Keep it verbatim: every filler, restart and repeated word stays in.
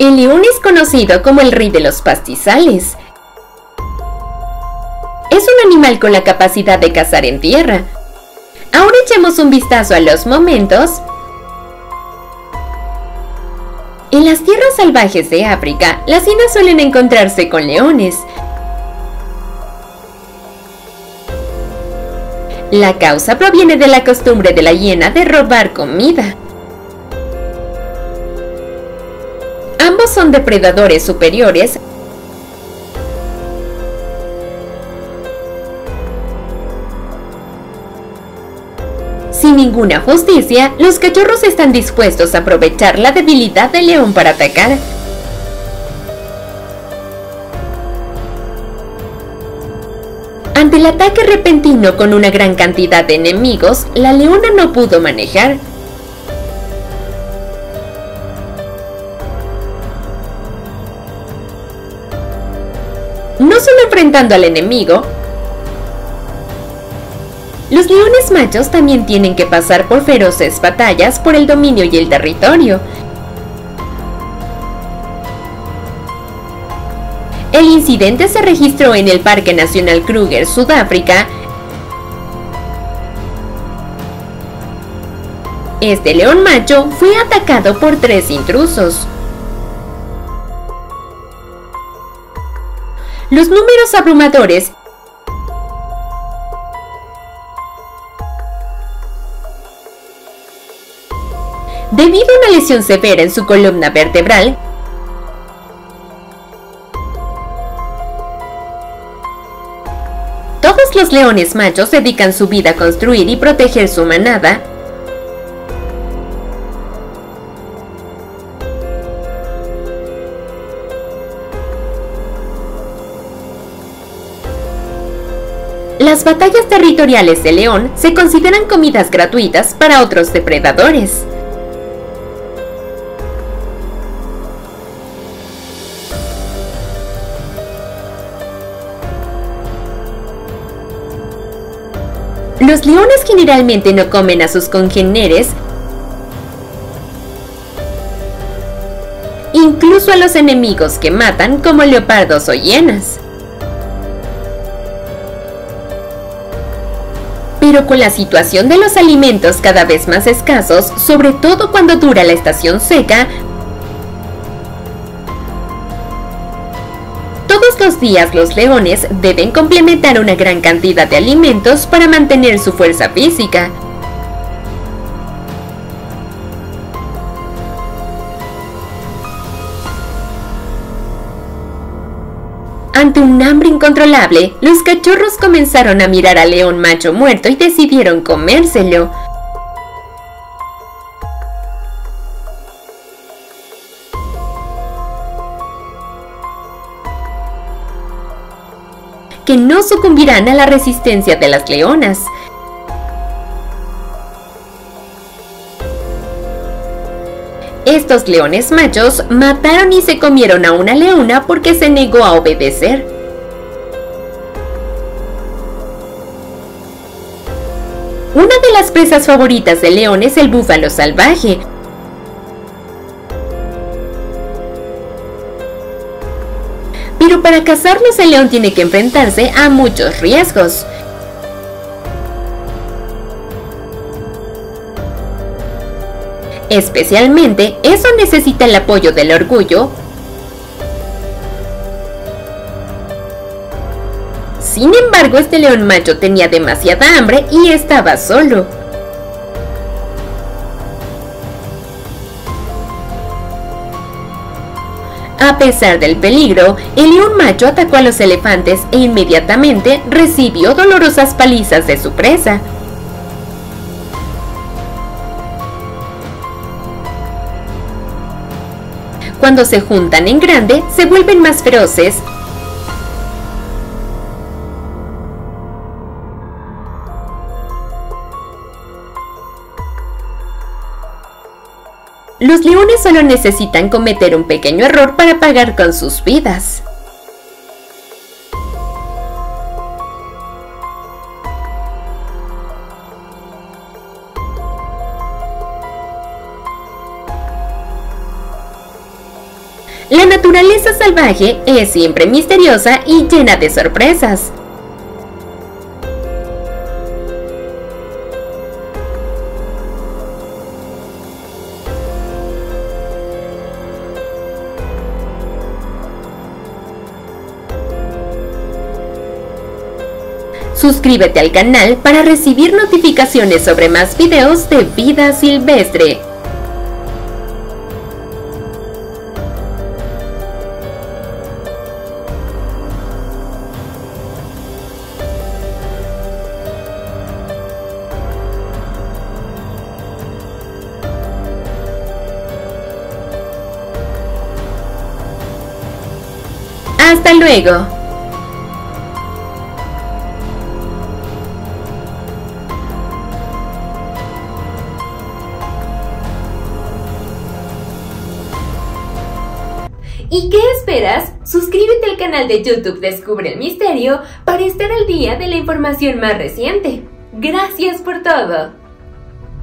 El león es conocido como el rey de los pastizales. Es un animal con la capacidad de cazar en tierra. Ahora echemos un vistazo a los momentos. En las tierras salvajes de África, las hienas suelen encontrarse con leones. La causa proviene de la costumbre de la hiena de robar comida. Ambos son depredadores superiores. Sin ninguna justicia, los cachorros están dispuestos a aprovechar la debilidad del león para atacar. Ante el ataque repentino con una gran cantidad de enemigos, la leona no pudo manejar. No solo enfrentando al enemigo, los leones machos también tienen que pasar por feroces batallas por el dominio y el territorio. El incidente se registró en el Parque Nacional Kruger, Sudáfrica. Este león macho fue atacado por tres intrusos. Los números abrumadores debido a una lesión severa en su columna vertebral, todos los leones machos dedican su vida a construir y proteger su manada. Las batallas territoriales de león se consideran comidas gratuitas para otros depredadores. Los leones generalmente no comen a sus congéneres, incluso a los enemigos que matan, como leopardos o hienas. Pero con la situación de los alimentos cada vez más escasos, sobre todo cuando dura la estación seca, todos los días los leones deben complementar una gran cantidad de alimentos para mantener su fuerza física. Ante un hambre incontrolable, los cachorros comenzaron a mirar al león macho muerto y decidieron comérselo. Que no sucumbirán a la resistencia de las leonas. Estos leones machos mataron y se comieron a una leona porque se negó a obedecer. Una de las presas favoritas del león es el búfalo salvaje. Pero para cazarlos el león tiene que enfrentarse a muchos riesgos. Especialmente, eso necesita el apoyo del orgullo. Sin embargo, este león macho tenía demasiada hambre y estaba solo. A pesar del peligro, el león macho atacó a los elefantes e inmediatamente recibió dolorosas palizas de su presa. Cuando se juntan en grande, se vuelven más feroces. Los leones solo necesitan cometer un pequeño error para pagar con sus vidas. La naturaleza salvaje es siempre misteriosa y llena de sorpresas. Suscríbete al canal para recibir notificaciones sobre más videos de vida silvestre. Hasta luego. ¿Y qué esperas? Suscríbete al canal de YouTube Descubre el Misterio para estar al día de la información más reciente. Gracias por todo.